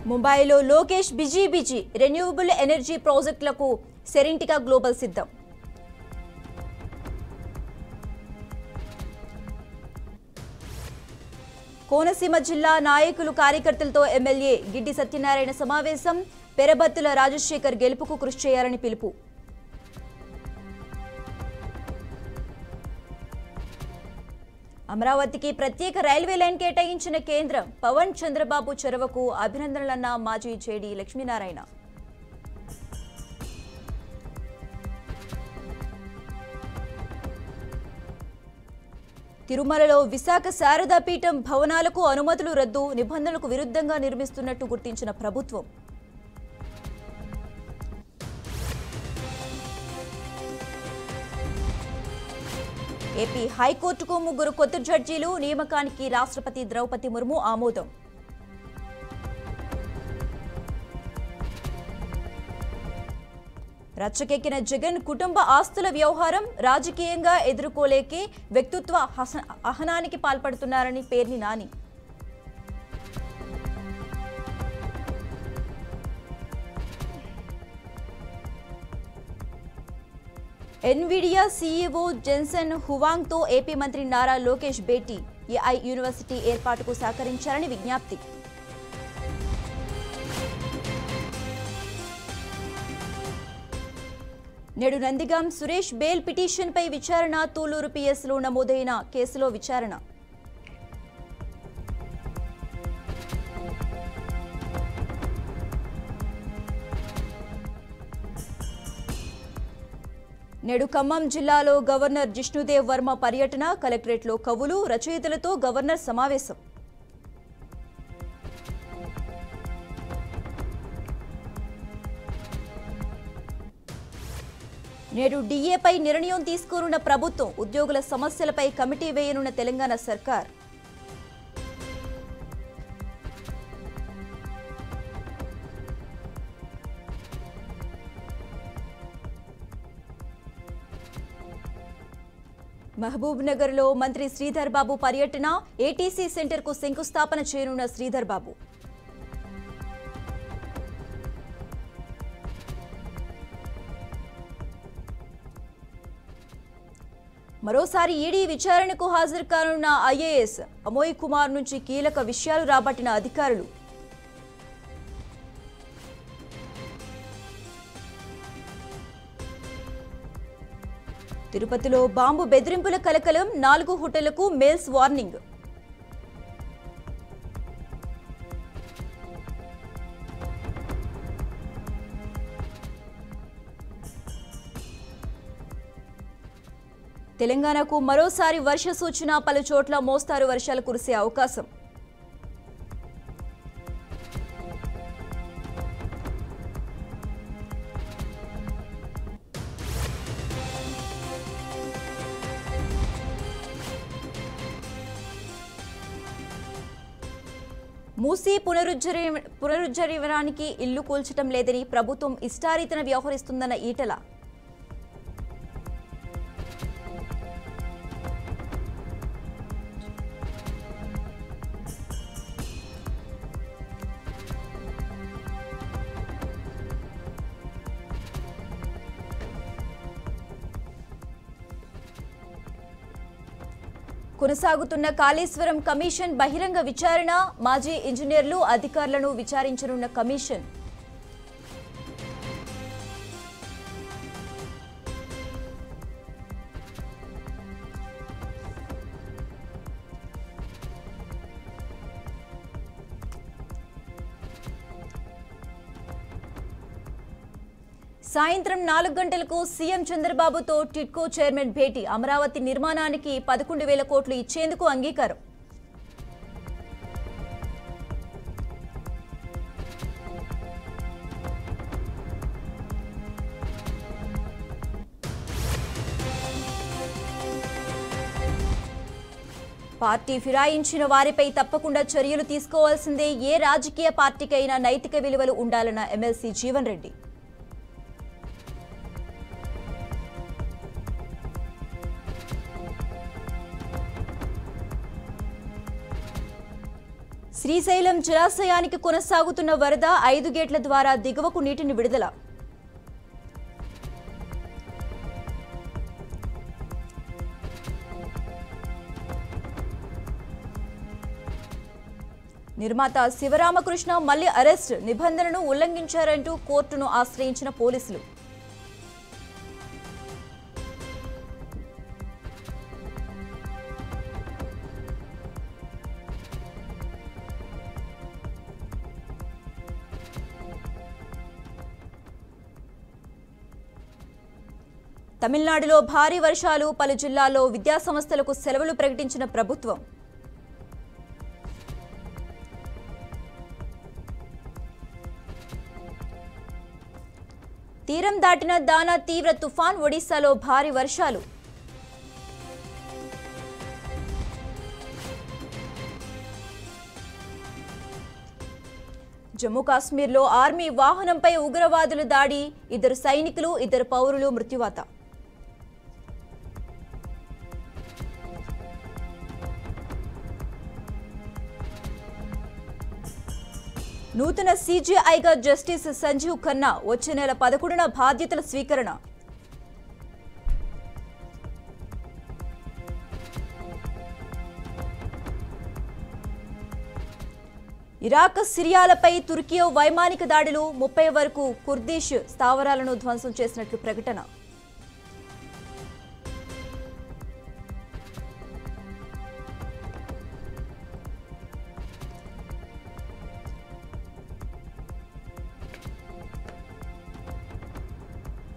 ముంబైలో Lokesh busy renewable energy ప్రాజెక్టులకు సెరెంటికా global సిద్ధం. కోనసీమ జిల్లా నాయకులు కార్యకర్తలతో ఎమ్మెల్యే గిడ్డి సత్యనారాయణ సమావేశం. పెరబత్తుల రాజశేఖర్ గెలుపుకు కృషి చేయాలని పిలుపు. అమరావతికి ప్రత్యేక రైల్వే లైన్ కేటాయించిన కేంద్రం. పవన్ చంద్రబాబు చొరవకు అభినందనలన్న మాజీ జేడీ లక్ష్మీనారాయణ. తిరుమలలో విశాఖ శారదా పీఠం భవనాలకు అనుమతులు రద్దు. నిబంధనలకు విరుద్ధంగా నిర్మిస్తున్నట్టు గుర్తించిన ప్రభుత్వం. ఏపీ హైకోర్టుకు 3 కొత్త జడ్జీలు నియామకానికి రాష్ట్రపతి ద్రౌపది ముర్ము ఆమోదం. రచ్చకెక్కిన జగన్ కుటుంబ ఆస్తుల వ్యవహారం. రాజకీయంగా ఎదుర్కోలేకే వ్యక్తిత్వ హననానికి పాల్పడుతున్నారని Perni Nani. Nvidia CEO Jensen హువాంగ్తో ఏపీ మంత్రి నారా లోకేష్ భేటీ. ఏఐ యూనివర్సిటీ ఏర్పాటుకు సహకరించాలని విజ్ఞప్తి. నేడు నందిగాం సురేష్ బెయిల్ పిటిషన్పై విచారణ. తూలూరు పిఎస్లో నమోదైన కేసులో విచారణ. నేడు ఖమ్మం జిల్లాలో గవర్నర్ జిష్ణుదేవ్ వర్మ పర్యటన. కలెక్టరేట్లో కవులు రచయితలతో గవర్నర్ సమావేశం. నేడు డిఏపై నిర్ణయం తీసుకోనున్న ప్రభుత్వం. ఉద్యోగుల సమస్యలపై కమిటీ వేయనున్న తెలంగాణ సర్కార్. మహబూబ్ నగర్లో మంత్రి శ్రీధర్ బాబు పర్యటన. ఏటీసీ సెంటర్కు శంకుస్థాపన చేయనున్న శ్రీధర్ బాబు. మరోసారి ఈడీ విచారణకు హాజరు కానున్న ఐఏఎస్ అమోయ్ కుమార్ నుంచి కీలక విషయాలు రాబట్టిన అధికారులు. తిరుపతిలో బాంబు బెదిరింపుల కలకలం. 4 హోటళ్లకు మెయిల్స్ వార్నింగ్. తెలంగాణకు మరోసారి వర్ష సూచన. పలు చోట్ల మోస్తారు వర్షాలు కురిసే అవకాశం. మూసీ పునరుజ్జీవనానికి ఇల్లు కూల్చడం లేదని ప్రభుత్వం ఇష్టారీతన వ్యవహరిస్తుందన్న ఈటల. కొనసాగుతున్న కాళేశ్వరం కమిషన్ బహిరంగ విచారణ. మాజీ ఇంజనీర్లు అధికారులను విచారించనున్న కమిషన్. సాయంత్రం 4 గంటలకు సీఎం చంద్రబాబుతో టిడ్కో చైర్మన్ భేటీ. అమరావతి నిర్మాణానికి 11,000 కోట్లు ఇచ్చేందుకు అంగీకారం. పార్టీ ఫిరాయించిన వారిపై తప్పకుండా చర్యలు తీసుకోవాల్సిందే. ఏ రాజకీయ పార్టీకైనా నైతిక విలువలు ఉండాలన్న ఎమ్మెల్సీ జీవన్ రెడ్డి. శ్రీశైలం జలాశయానికి కొనసాగుతున్న వరద 5 గేట్ల ద్వారా దిగువకు నీటిని విడుదల. నిర్మాత శివరామకృష్ణ మళ్లీ అరెస్ట్, నిబంధనలను ఉల్లంఘించారంటూ కోర్టును ఆశ్రయించిన పోలీసులు. తమిళనాడులో భారీ వర్షాలు, పలు జిల్లాల్లో విద్యాసంస్థలకు సెలవులు ప్రకటించిన ప్రభుత్వం. తీరం దాటిన దానా తీవ్ర తుఫాన్, ఒడిశాలో భారీ వర్షాలు. జమ్మూ కాశ్మీర్లో ఆర్మీ వాహనంపై ఉగ్రవాదుల దాడి, 2 సైనికులు 2 పౌరులు మృత్యువాత. నూతన సీజీఐగా జస్టిస్ సంజీవ్ ఖన్నా, వచ్చే నెల 11న బాధ్యతల స్వీకరణ. ఇరాక్, సిరియాలపై తుర్కీ వైమానిక దాడులు, 30 వరకు కుర్దిష్ స్థావరాలను ధ్వంసం చేసినట్లు ప్రకటన.